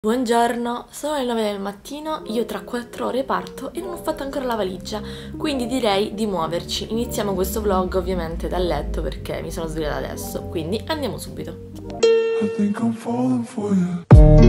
Buongiorno, sono le 9 del mattino, io tra 4 ore parto e non ho fatto ancora la valigia, quindi direi di muoverci. Iniziamo questo vlog ovviamente dal letto perché mi sono svegliata adesso, quindi andiamo subito. I think I'm falling for you.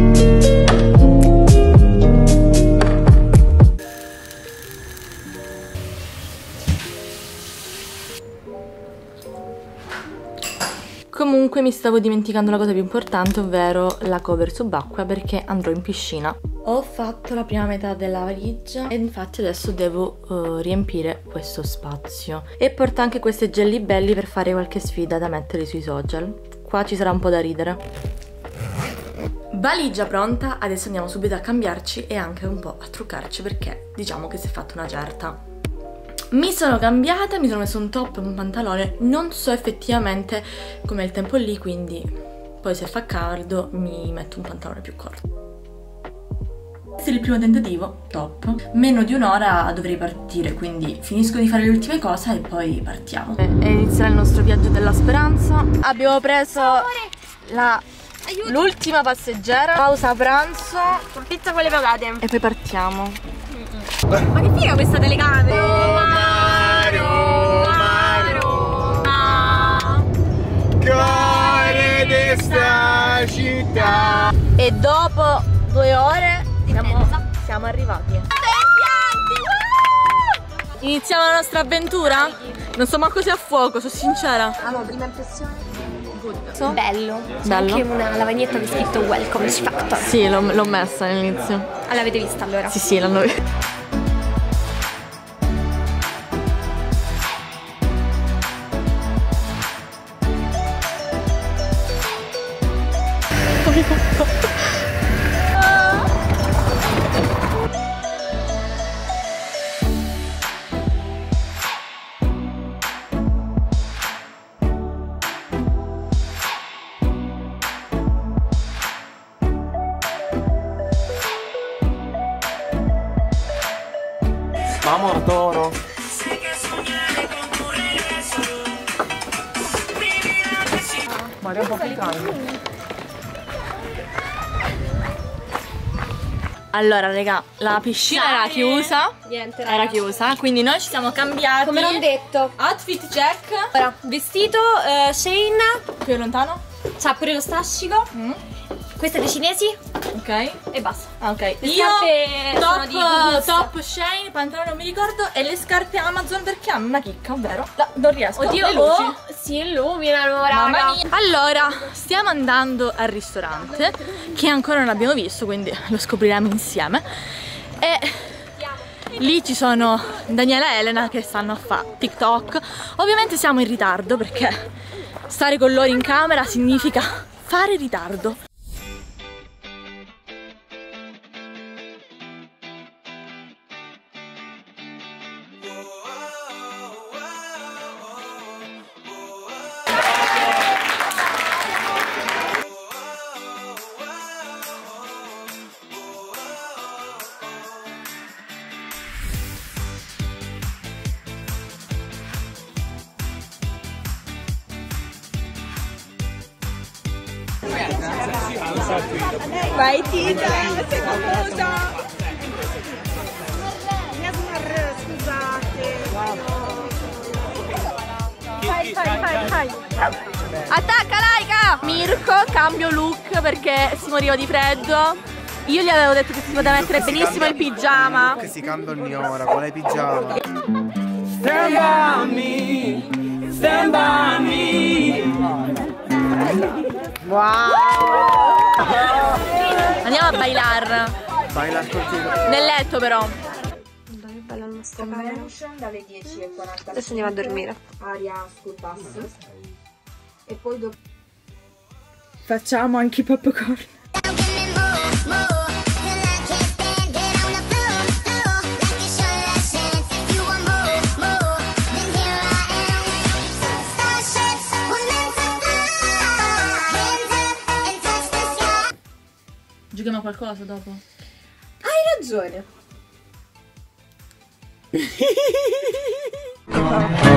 Comunque mi stavo dimenticando la cosa più importante, ovvero la cover subacquea perché andrò in piscina. Ho fatto la prima metà della valigia e infatti adesso devo riempire questo spazio. E porto anche queste jelly belly per fare qualche sfida da mettere sui social. Qua ci sarà un po' da ridere. Valigia pronta, adesso andiamo subito a cambiarci e anche un po' a truccarci perché diciamo che si è fatta una certa. Mi sono cambiata, mi sono messo un top e un pantalone, non so effettivamente com'è il tempo lì, quindi poi se fa caldo mi metto un pantalone più corto. Questo è il primo tentativo, top. Meno di un'ora dovrei partire, quindi finisco di fare le ultime cose e poi partiamo. E inizierà il nostro viaggio della speranza. Abbiamo preso l'ultima passeggera, pausa pranzo, pizza con le patate e poi partiamo. Ma che figa questa telecamera! Cuore di sta città. E dopo 2 ore siamo arrivati. Iniziamo la nostra avventura? Non so manco se è a fuoco, sono sincera. Allora, prima impressione? So? Bello. C'è Bello. anche una lavagnetta con scritto Welcome Factor. Sì, l'ho messa all'inizio. Ah, l'avete vista allora? Sì, l'hanno vista. Vamos, toro. Ma è un po' piccante. Allora, raga, la piscina era chiusa. Niente, Era chiusa, quindi noi ci siamo cambiati. Come non detto. Outfit check. Ora, vestito, Shane. Più lontano. C'ha pure lo strascico. Queste dei cinesi. Ok. E basta. Ah, ok. Le Io scarpe sono di Gugus. top Shane, pantalone non mi ricordo e le scarpe Amazon perché hanno una chicca, ovvero non riesco. Oddio, le luci. oh, si illuminano, raga. Mamma mia. Allora, stiamo andando al ristorante che ancora non abbiamo visto, quindi lo scopriremo insieme. E lì ci sono Daniela e Elena che stanno a fare TikTok. Ovviamente siamo in ritardo perché stare con loro in camera significa fare ritardo. Vai Tita, sei famosa! Scusate! Fai! Attacca Laika! Mirko, cambio look perché si moriva di freddo. Io gli avevo detto che si poteva mettere benissimo il pigiama. Che si cambia ogni ora, quale pigiama? Stand by me, stand by me. Wow! Andiamo a bailar. Baila così. Nel letto però. Che bella la nostra camera. Dalle 10:40 Adesso andiamo a dormire. aria school bus e poi dopo Facciamo anche i popcorn. Giochiamo a qualcosa dopo? Hai ragione.